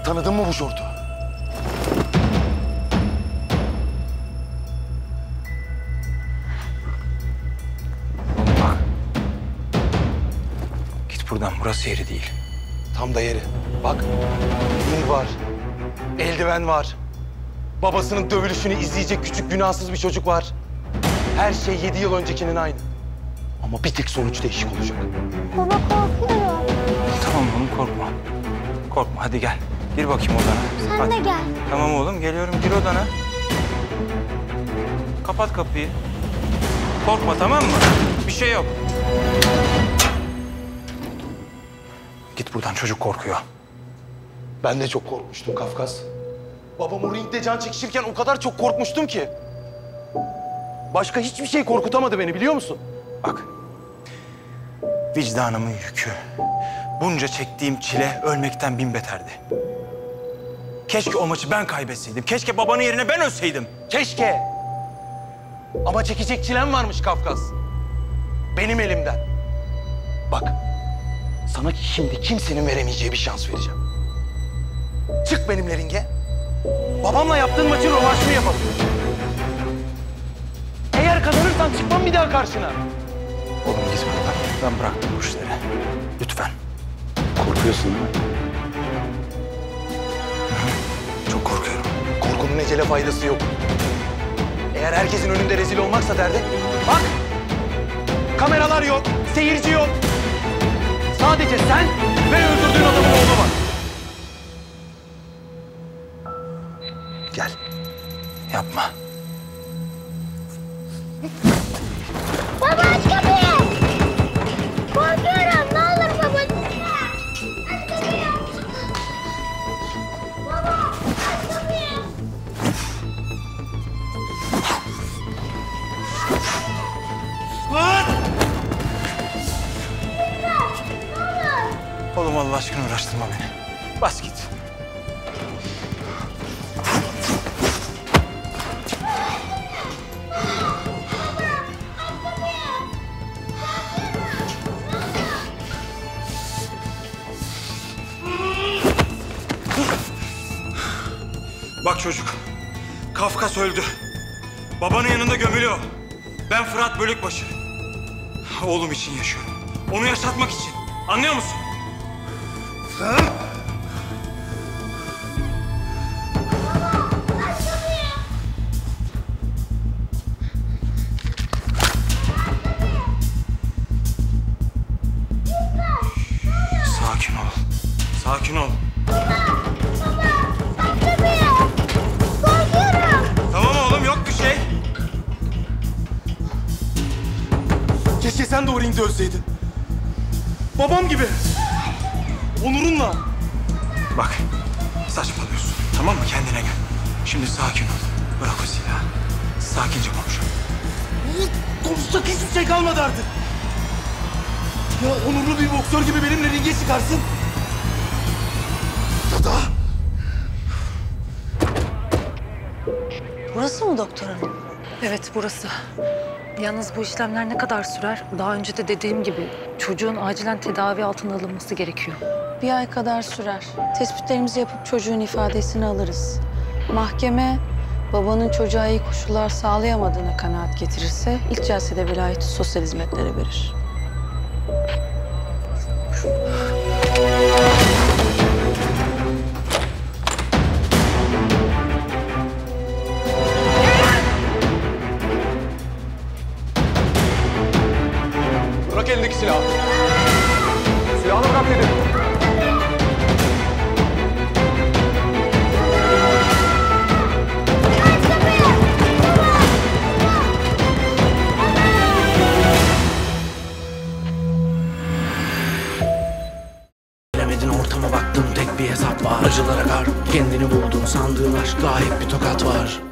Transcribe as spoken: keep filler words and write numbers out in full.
Tanıdın mı bu şortu? Bak. Git buradan. Burası yeri değil. Tam da yeri. Bak, ring var, eldiven var. Babasının dövülüşünü izleyecek küçük günahsız bir çocuk var. Her şey yedi yıl öncekinin aynı. Ama bir tek sonuç değişik olacak. Baba korkuyorum. Tamam oğlum korkma. Korkma hadi gel. Gir bakayım odana. Sen hadi. de gel. Tamam oğlum geliyorum. Gir odana. Kapat kapıyı. Korkma tamam mı? Bir şey yok. Git buradan çocuk korkuyor. Ben de çok korkmuştum Kafkas. Babam o ringde can çekişirken o kadar çok korkmuştum ki. Başka hiçbir şey korkutamadı beni biliyor musun? Bak. Vicdanımın yükü. Bunca çektiğim çile ölmekten bin beterdi. Keşke o maçı ben kaybetseydim. Keşke babanın yerine ben ölseydim. Keşke. Ama çekecek çilem varmış Kafkas. Benim elimden. Bak, sana şimdi kimsenin veremeyeceği bir şans vereceğim. Çık benimle ringe. Babamla yaptığın maçın rövanşını yapalım. Eğer kazanırsan çıkmam bir daha karşına. Oğlum git buradan. Ben bıraktım bu işleri. Lütfen. Korkuyorsun değil mi? Çok korkuyorum. Korkunun ecele faydası yok. Eğer herkesin önünde rezil olmaksa derdi, bak! Kameralar yok, seyirci yok. Sadece sen ve öldürdüğün adamın oğlu var. Gel. Yapma. Baba aç kapıyı. Korkuyorum. Ne olur baba lütfen. Aç kapıyı. Baba aç kapıyı. Lan! Oğlum Allah aşkına uğraştırma beni. Bas git. Bak çocuk, Kafkas öldü. Babanın yanında gömülü o. Ben Fırat Bölükbaşı. Oğlum için yaşıyorum. Onu yaşatmak için. Anlıyor musun? Sen... Sakin ol. Sakin ol. Tamam oğlum, yok bir şey. Keşke sen de o ringde ölseydin. Babam gibi. Onurunla. Bak, saçmalıyorsun. Tamam mı? Kendine gel. Şimdi sakin ol. Bırak o silahı. Sakince konuş. Konuşacak hiçbir şey kalmadı artık. Ya onurlu bir boksör gibi benimle ringe çıkarsın. Ya da... Burası mı doktor hanım? Evet, burası. Yalnız bu işlemler ne kadar sürer? Daha önce de dediğim gibi çocuğun acilen tedavi altına alınması gerekiyor. Bir ay kadar sürer. Tespitlerimizi yapıp çocuğun ifadesini alırız. Mahkeme babanın çocuğa iyi koşullar sağlayamadığına kanaat getirirse ilk celsede velayeti sosyal hizmetlere verir. Bırak elindeki silahı. Silahını bırak dedim. Bilemedin ortama baktın tek bir hesap var. Acılara kar kendini buldun sandığın aşkta hep bir tokat var.